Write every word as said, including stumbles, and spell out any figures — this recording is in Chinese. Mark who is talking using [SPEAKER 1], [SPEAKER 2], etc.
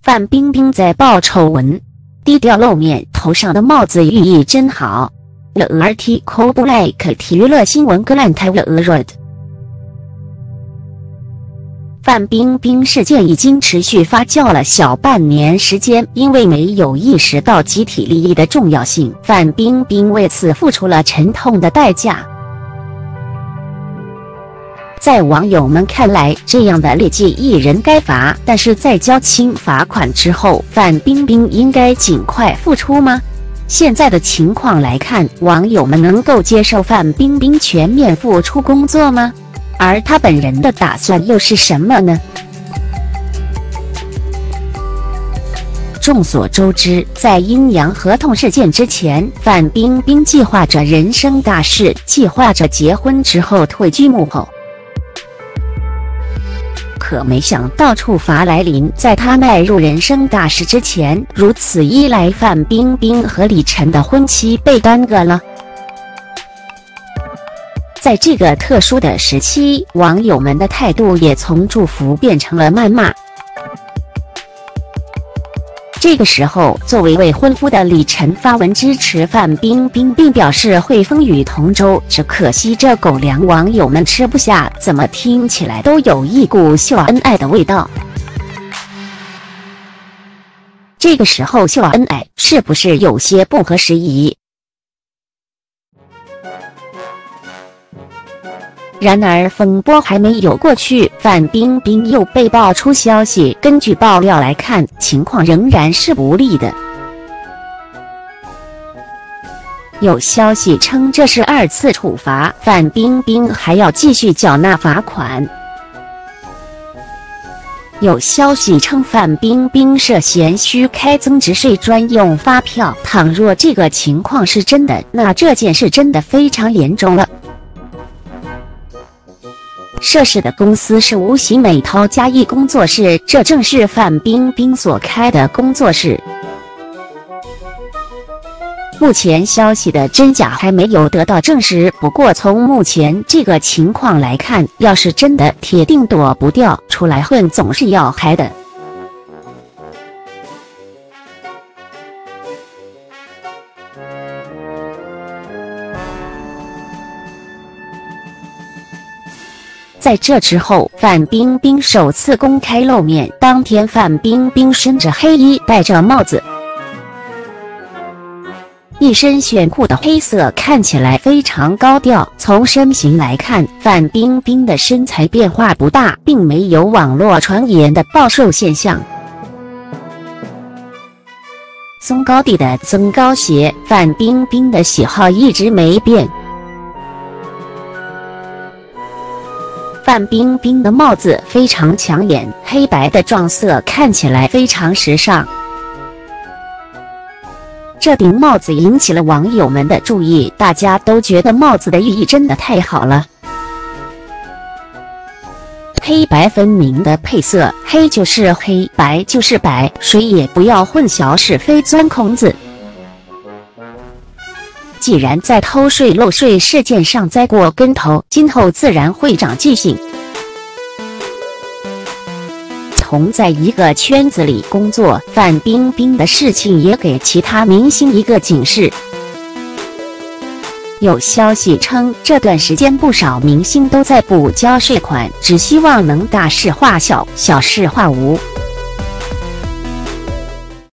[SPEAKER 1] 范冰冰在爆丑闻，低调露面，头上的帽子寓意真好。了 article Black 体娱乐新闻 Glenn Taylor wrote。范冰冰事件已经持续发酵了小半年时间，因为没有意识到集体利益的重要性，范冰冰为此付出了沉痛的代价。在网友们看来，这样的劣迹艺人该罚，但是在交清罚款之后，范冰冰应该尽快复出吗？现在的情况来看，网友们能够接受范冰冰全面复出工作吗？而她本人的打算又是什么呢？众所周知，在阴阳合同事件之前，范冰冰计划着人生大事，计划着结婚之后退居幕后。可没想到处罚来临，在她迈入人生大事之前，如此一来，范冰冰和李晨的婚期被耽搁了。在这个特殊的时期，网友们的态度也从祝福变成了谩骂。这个时候，作为未婚夫的李晨发文支持范冰冰，并表示会风雨同舟，只可惜这狗粮网友们吃不下，怎么听起来都有一股秀恩爱的味道。这个时候秀恩爱是不是有些不合时宜？然而风波还没有过去，范冰冰又被爆出消息。根据爆料来看，情况仍然是不利的。有消息称这是二次处罚，范冰冰还要继续缴纳罚款。有消息称范冰冰涉嫌虚开增值税专用发票。倘若这个情况是真的，那这件事真的非常严重了。涉事的公司是无锡美涛嘉艺工作室，这正是范冰冰所开的工作室。目前消息的真假还没有得到证实，不过从目前这个情况来看，要是真的，铁定躲不掉，出来混总是要嗨的。在这之后，范冰冰首次公开露面。当天，范冰冰身着黑衣，戴着帽子，一身炫酷的黑色，看起来非常高调。从身形来看，范冰冰的身材变化不大，并没有网络传言的暴瘦现象。松高地的增高鞋，范冰冰的喜好一直没变。范冰冰的帽子非常抢眼，黑白的撞色看起来非常时尚。这顶帽子引起了网友们的注意，大家都觉得帽子的寓意真的太好了。黑白分明的配色，黑就是黑，白就是白，谁也不要混淆是非，钻空子。既然在偷税漏税事件上栽过跟头，今后自然会长记性。同在一个圈子里工作，范冰冰的事情也给其他明星一个警示。有消息称，这段时间不少明星都在补交税款，只希望能大事化小，小事化无。